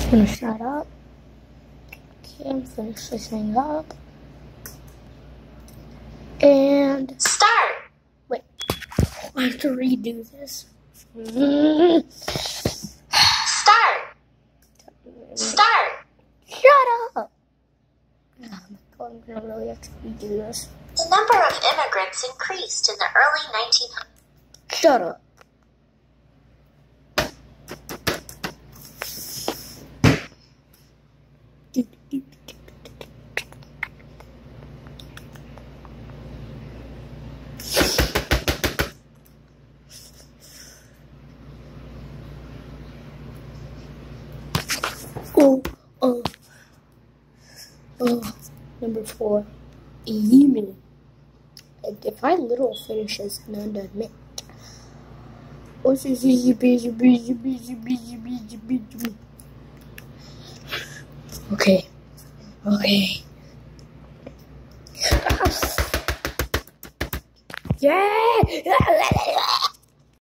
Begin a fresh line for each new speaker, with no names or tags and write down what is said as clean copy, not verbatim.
Finish that up. Okay, I'm finish this thing up. And
start.
Wait, I have to redo this.
Start. Start.
Shut up. Oh my God, I'm gonna really have to redo this.
The number of immigrants increased in the early 1900s.
Shut up. Number 4, email. And if I little finishes and undermit. What's this easy busy. Okay. Yeah!